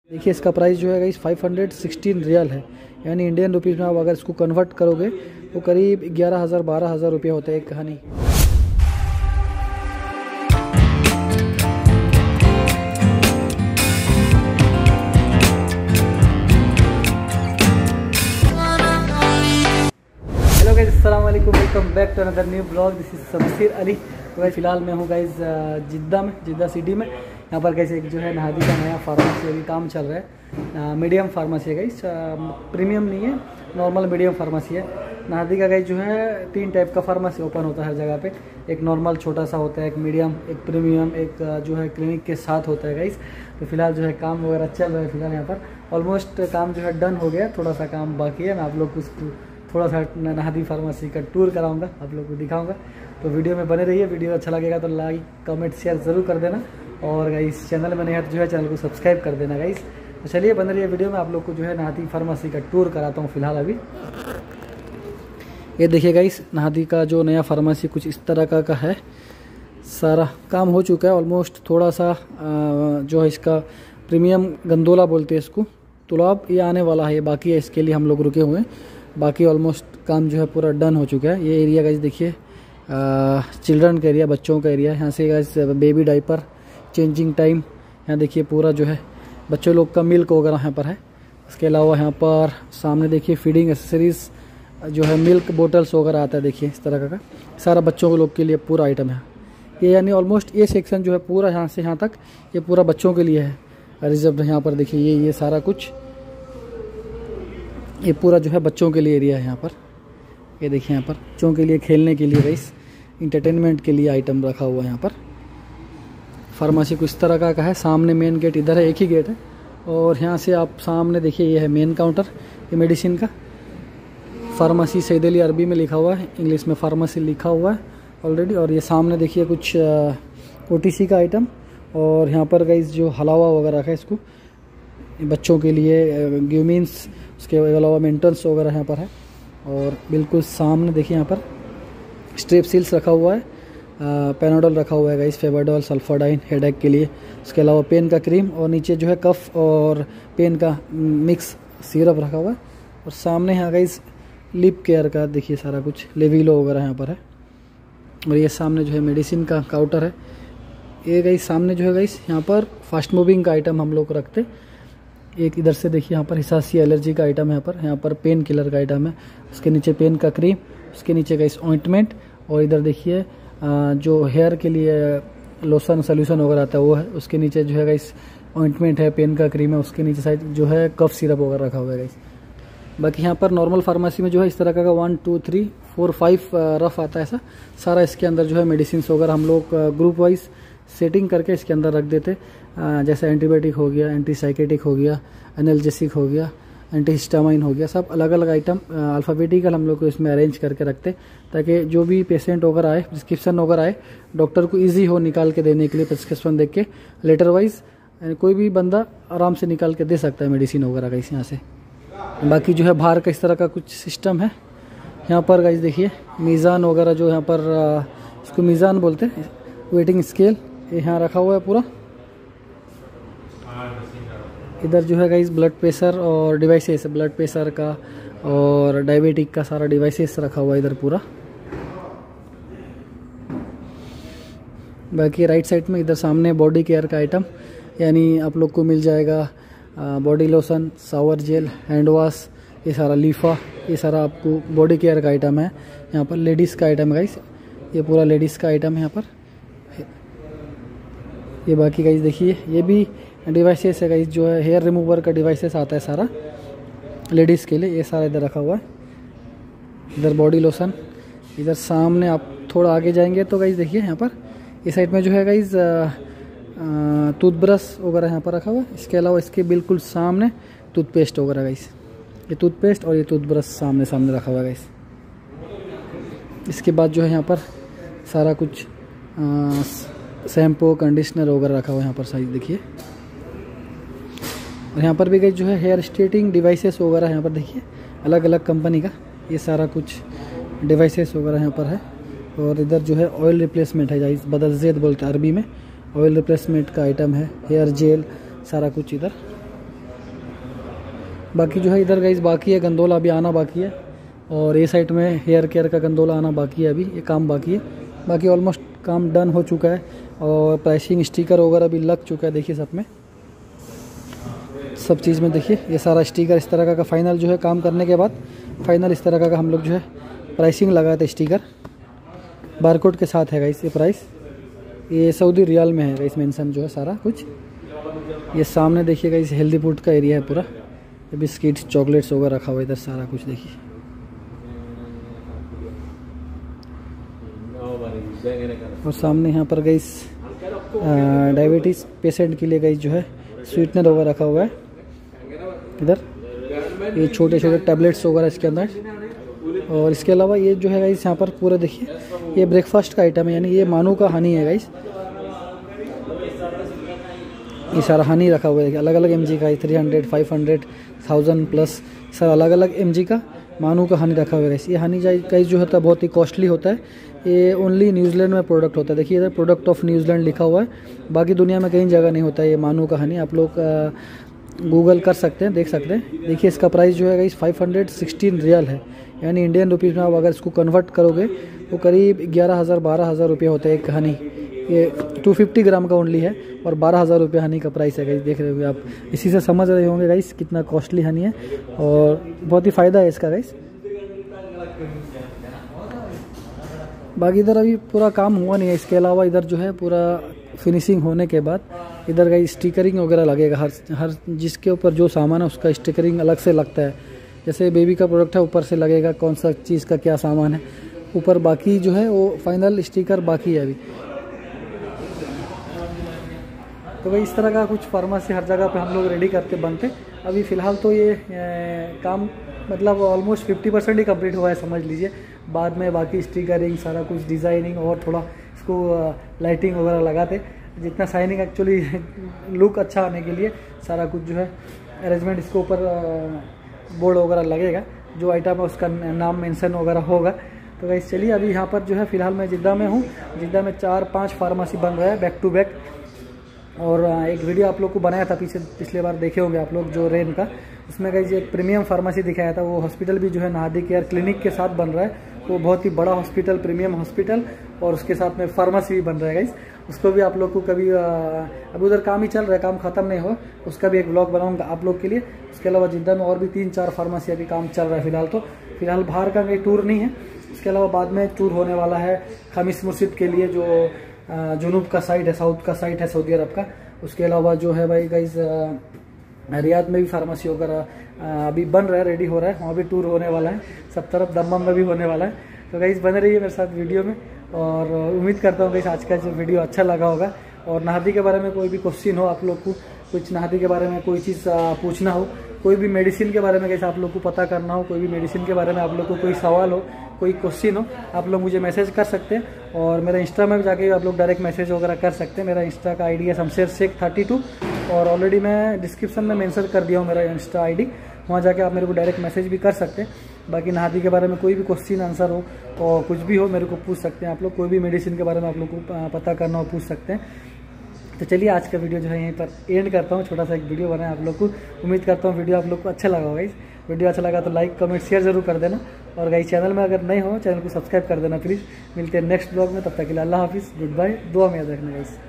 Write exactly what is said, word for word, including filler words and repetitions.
देखिए इसका प्राइस जो है guys five hundred sixteen riyal है, यानी इंडियन रुपीज़ में आप अगर इसको कन्वर्ट करोगे तो करीब ग्यारह हज़ार बारह हज़ार रुपये होता है एक कहानी। हेलो गाइस, अस्सलाम वालेकुम, welcome back to another new blog. This is Shamshir Ali. तो गाइस फिलहाल मैं हूँ गाइस जिद्दा में, जिद्दा सिटी में। यहाँ पर गाइस एक जो है नहादी का नया फार्मेसी अभी काम चल रहा है। मीडियम फार्मेसी है गाइस, प्रीमियम नहीं है, नॉर्मल मीडियम फार्मेसी है। नहादी का गाइस जो है तीन टाइप का फार्मेसी ओपन होता है हर जगह पे। एक नॉर्मल छोटा सा होता है, एक मीडियम, एक प्रीमियम, एक जो है क्लिनिक के साथ होता है गाइस। तो फिलहाल जो है काम वगैरह चल रहा है। फिलहाल यहाँ पर ऑलमोस्ट काम जो है डन हो गया, थोड़ा सा काम बाकी है। मैं आप लोग को थोड़ा सा नहादी फार्मेसी का टूर कराऊंगा, आप लोग को दिखाऊंगा। तो वीडियो में बने रहिए। वीडियो अच्छा लगेगा तो लाइक कमेंट शेयर ज़रूर कर देना, और गाइस चैनल में नया जो है चैनल को सब्सक्राइब कर देना गाइस। तो चलिए बने रहिए वीडियो में, आप लोग को जो है नहादी फार्मेसी का टूर कराता हूँ। फिलहाल अभी ये देखिए गाइस, नहादी का जो नया फार्मेसी कुछ इस तरह का, का है। सारा काम हो चुका है ऑलमोस्ट। थोड़ा सा जो है इसका प्रीमियम गंदोला बोलते हैं इसको, तो अब ये आने वाला है, बाकी है, इसके लिए हम लोग रुके हुए हैं। बाकी ऑलमोस्ट काम जो है पूरा डन हो चुका है। ये एरिया गाइस देखिए चिल्ड्रन का एरिया, बच्चों का एरिया। यहाँ से guys baby diaper, changing time, यहाँ देखिए पूरा जो है बच्चों लोग का मिल्क वगैरह यहाँ पर है। इसके अलावा यहाँ पर सामने देखिए फीडिंग एसेसरीज जो है, मिल्क बोटल्स वगैरह आता है। देखिए इस तरह का, का सारा बच्चों के लोग के लिए पूरा आइटम है ये, यानी ऑलमोस्ट ये सेक्शन जो है पूरा यहाँ से यहाँ तक ये पूरा बच्चों के लिए है रिजर्व। यहाँ पर देखिए ये ये सारा कुछ ये पूरा जो है बच्चों के लिए एरिया है यहाँ पर। ये देखिए यहाँ पर बच्चों के लिए खेलने के लिए गाइस, इंटरटेनमेंट के लिए आइटम रखा हुआ है यहाँ पर। फार्मेसी कुछ इस तरह का, का है। सामने मेन गेट इधर है, एक ही गेट है, और यहाँ से आप सामने देखिए ये है मेन काउंटर, ये मेडिसिन का। फार्मेसी सईद अली अरबी में लिखा हुआ है, इंग्लिश में फार्मेसी लिखा हुआ है ऑलरेडी। और ये सामने देखिए कुछ ओ टी सी का आइटम, और यहाँ पर गाइस जो हलावा वगैरह रखा है इसको बच्चों के लिए, ग्यूमिन्स, उसके अलावा मेंटल्स वगैरह यहाँ पर है। और बिल्कुल सामने देखिए यहाँ पर स्ट्रेपसिल्स रखा हुआ है, पैनाडोल रखा हुआ है गाइस, फेबरडोल, सल्फाडाइन हेडेक के लिए। उसके अलावा पेन का क्रीम, और नीचे जो है कफ और पेन का मिक्स सिरप रखा हुआ है। और सामने यहाँ गाइस लिप केयर का देखिए सारा कुछ, लेविलो वगैरह यहाँ पर है। और ये सामने जो है मेडिसिन का काउंटर है। ये गाइस सामने जो है गाइस यहाँ पर फास्ट मूविंग का आइटम हम लोग रखते। एक इधर से देखिए यहाँ पर हिसासी एलर्जी का आइटम है, यहाँ पर यहाँ पर पेन किलर का आइटम है। उसके नीचे पेन का क्रीम, उसके नीचे गाइस ऑइंटमेंट, और इधर देखिए जो हेयर के लिए लोशन सोल्यूशन वगैरह आता है वो है। उसके नीचे जो है गाइस ऑइंटमेंट है, पेन का क्रीम है। उसके नीचे साइड जो है कफ सिरप वगैरह रखा हुआ है गाइस। बाकी यहाँ पर नॉर्मल फार्मेसी में जो है इस तरह का one two three four five rough आता है ऐसा सारा। इसके अंदर जो है मेडिसिन वगैरह हम लोग ग्रुप वाइज सेटिंग करके इसके अंदर रख देते। जैसे एंटीबायोटिक हो गया, एंटीसाइकेटिक हो गया, एनाल्जेसिक हो गया, एंटीहिस्टामाइन हो गया, सब अलग अलग आइटम अल्फ़ाबेटिकल हम लोग को इसमें अरेंज करके रखते, ताकि जो भी पेशेंट वगैरह आए, प्रिस्क्रिप्शन वगैरह आए, डॉक्टर को इजी हो निकाल के देने के लिए। प्रिस्क्रिप्शन देख के लेटर वाइज कोई भी बंदा आराम से निकाल के दे सकता है मेडिसिन वगैरह का इस यहाँ से। बाकी जो है बाहर का इस तरह का कुछ सिस्टम है। यहाँ पर गाइस देखिए मीज़ान वगैरह जो यहाँ पर इसको मीज़ान बोलते हैं, वेटिंग स्केल, ये यहाँ रखा हुआ है पूरा। इधर जो है गाइस ब्लड प्रेशर और डिवाइसेस, ब्लड प्रेशर का और डायबिटिक का सारा डिवाइसेस रखा हुआ है इधर पूरा। बाकी राइट साइड में इधर सामने बॉडी केयर का आइटम, यानी आप लोग को मिल जाएगा body lotion, shower gel, hand wash, ये सारा लीफा, ये सारा आपको बॉडी केयर का आइटम है। यहाँ पर लेडीज़ का आइटम है गाइस, ये पूरा लेडीज़ का आइटम है यहाँ पर। ये बाकी गाइस देखिए ये भी डिवाइसेस है गाइस, जो है हेयर रिमूवर का डिवाइसेस आता है सारा लेडीज़ के लिए, ये सारा इधर रखा हुआ है। इधर बॉडी लोशन, इधर सामने आप थोड़ा आगे जाएंगे तो गाइस देखिए यहाँ पर इस साइड में जो है गाइस टूथब्रश वगैरह यहाँ पर रखा हुआ है। इसके अलावा इसके बिल्कुल सामने टूथपेस्ट वगैरह गाइस, ये टूथपेस्ट और ये टूथब्रश सामने सामने रखा हुआ है गाइस। इसके बाद जो है यहाँ पर सारा कुछ शैम्पू, कंडीशनर वगैरह रखा हुआ है यहाँ पर साइज देखिए। और यहाँ पर भी गाइस जो है हेयर स्ट्रेटिंग डिवाइसेस वगैरह यहाँ पर देखिए, अलग अलग कंपनी का ये सारा कुछ डिवाइसेस वगैरह यहाँ पर है। और इधर जो है ऑयल रिप्लेसमेंट है गाइस, बदलजेद बोलते हैं अरबी में, ऑयल रिप्लेसमेंट का आइटम है, हेयर जेल, सारा कुछ इधर। बाकी जो है इधर गाइस बाकी है, गंदोला अभी आना बाकी है। और ये साइड में हेयर केयर का गंदोला आना बाकी है, अभी ये काम बाकी है। बाकी ऑलमोस्ट काम डन हो चुका है और प्राइसिंग स्टिकर वगैरह भी लग चुका है। देखिए सब में, सब चीज़ में देखिए ये सारा स्टिकर इस तरह का, का फाइनल जो है काम करने के बाद फाइनल इस तरह का, का हम लोग जो है प्राइसिंग लगाए थे। स्टिकर बारकोड के साथ है गाइस ये प्राइस, ये सऊदी रियाल में है गाइस मेंशन जो है सारा कुछ। ये सामने देखिएगा इस हेल्दी फूड का एरिया है पूरा, बिस्किट चॉकलेट्स वगैरह रखा हुआ इधर सारा कुछ देखिए। और सामने यहाँ पर गाइस डायबिटीज़ पेशेंट के लिए गाइस जो है स्वीटनर वगैरह रखा हुआ है इधर, ये छोटे छोटे टैबलेट्स वगैरह इसके अंदर। और इसके अलावा ये जो है गाइस यहाँ पर पूरा देखिए, ये ब्रेकफास्ट का आइटम है, यानी ये मानू का हनी है गाइस। ये सारा हनी रखा हुआ है, अलग अलग एमजी का, three hundred five hundred thousand plus sir अलग अलग एमजी का मानू का हनी रखा हुआ है गाइस। ये हनी गाइस जो होता है बहुत ही कॉस्टली होता है, ये ओनली न्यूजीलैंड में प्रोडक्ट होता है। देखिए इधर प्रोडक्ट ऑफ न्यूजीलैंड लिखा हुआ है, बाकी दुनिया में कहीं जगह नहीं होता है ये मानू का हनी। आप लोग गूगल कर सकते हैं, देख सकते हैं। देखिए इसका प्राइस जो है guys five hundred sixteen riyal है, यानी इंडियन रुपीज़ में आप अगर इसको कन्वर्ट करोगे तो करीब ग्यारह हज़ार बारह हज़ार रुपये होता है एक हनी। ये टू फिफ्टी ग्राम का ओनली है और बारह हज़ार रुपये हनी का प्राइस है गाइस। देख रहे होंगे आप, इसी से समझ रहे होंगे गाइस कितना कॉस्टली हनी है और बहुत ही फ़ायदा है इसका गाइस। बाकी इधर अभी पूरा काम हुआ नहीं है, इसके अलावा इधर जो है पूरा फिनिशिंग होने के बाद इधर गाइस स्टिकरिंग वगैरह लगेगा। हर हर जिसके ऊपर जो सामान है उसका स्टिकरिंग अलग से लगता है। जैसे बेबी का प्रोडक्ट है ऊपर से लगेगा कौन सा चीज़ का क्या सामान है ऊपर, बाकी जो है वो फाइनल स्टिकर बाकी है अभी। तो भाई इस तरह का कुछ फार्मेसी हर जगह पे हम लोग रेडी करके बनते। अभी फ़िलहाल तो ये ए, काम मतलब ऑलमोस्ट फिफ्टी परसेंट ही कंप्लीट हुआ है समझ लीजिए। बाद में बाकी स्टिकरिंग सारा कुछ डिज़ाइनिंग और थोड़ा इसको लाइटिंग वगैरह लगाते, जितना शाइनिंग एक्चुअली लुक अच्छा आने के लिए सारा कुछ जो है अरेंजमेंट इसके ऊपर बोर्ड वगैरह लगेगा, जो आइटम है उसका नाम मेंशन वगैरह होगा। तो गाइस चलिए अभी यहाँ पर जो है फ़िलहाल मैं जिद्दा में हूँ। जिद्दा में चार पांच फार्मेसी बन रहा है बैक टू बैक। और एक वीडियो आप लोग को बनाया था पीछे, पिछले बार देखे होंगे आप लोग जो रेन का, उसमें गाइस एक प्रीमियम फार्मेसी दिखाया था। वो हॉस्पिटल भी जो है नाहदी केयर क्लिनिक के साथ बन रहा है, वो बहुत ही बड़ा हॉस्पिटल, प्रीमियम हॉस्पिटल, और उसके साथ में फार्मेसी भी बन रहा है गाइस। उसको भी आप लोग को कभी, अभी उधर काम ही चल रहा है, काम खत्म नहीं हो, उसका भी एक ब्लॉग बनाऊंगा आप लोग के लिए। उसके अलावा जिद्दा में और भी तीन चार फार्मेसी अभी काम चल रहा है फिलहाल। तो फिलहाल बाहर का कोई टूर नहीं है, इसके अलावा बाद में टूर होने वाला है खमीस मुर्शिद के लिए, जो जुनूब का साइड है, साउथ का साइड है सऊदी अरब का। उसके अलावा जो है भाई गाइस रियाद में भी फार्मेसी वगैरह अभी बन रहा है, रेडी हो रहा है, वहाँ भी टूर होने वाला है। सब तरफ दमदम में भी होने वाला है। तो गाइस बने रहिए मेरे साथ वीडियो में, और उम्मीद करता हूँ गाइस आज का जो वीडियो अच्छा लगा होगा। और नाहदी के बारे में कोई भी क्वेश्चन हो आप लोग को, कुछ नाहदी के बारे में कोई चीज़ पूछना हो, कोई भी मेडिसिन के बारे में कैसे आप लोग को पता करना हो, कोई भी मेडिसिन के बारे में आप लोग को कोई सवाल हो, कोई क्वेश्चन हो, आप लोग मुझे मैसेज कर सकते हैं। और मेरा इंस्टा में भी जाके आप लोग डायरेक्ट मैसेज वगैरह कर सकते हैं। मेरा इंस्टा का आईडी है शमशेर शेख थर्टी टू, और ऑलरेडी मैं डिस्क्रिप्शन में मेंशन कर दिया हूँ मेरा इंस्टा आईडी, वहाँ जाके आप मेरे को डायरेक्ट मैसेज भी कर सकते हैं। बाकी नाहदी के बारे में कोई भी क्वेश्चन आंसर हो और कुछ भी हो मेरे को पूछ सकते हैं आप लोग। कोई भी मेडिसिन के बारे में आप लोग को पता करना हो पूछ सकते हैं। तो चलिए आज का वीडियो जो है यहीं पर एंड करता हूँ। छोटा सा एक वीडियो बनाया आप लोग को, उम्मीद करता हूँ वीडियो आप लोग को अच्छा लगा होगा। वीडियो अच्छा लगा तो लाइक कमेंट शेयर जरूर कर देना, और गाइस चैनल में अगर नहीं हो चैनल को सब्सक्राइब कर देना प्लीज़। मिलते हैं नेक्स्ट ब्लॉग में, तब तक के लिए अल्लाह हाफिज़, गुड बाय, दुआ में याद रखना गाइस।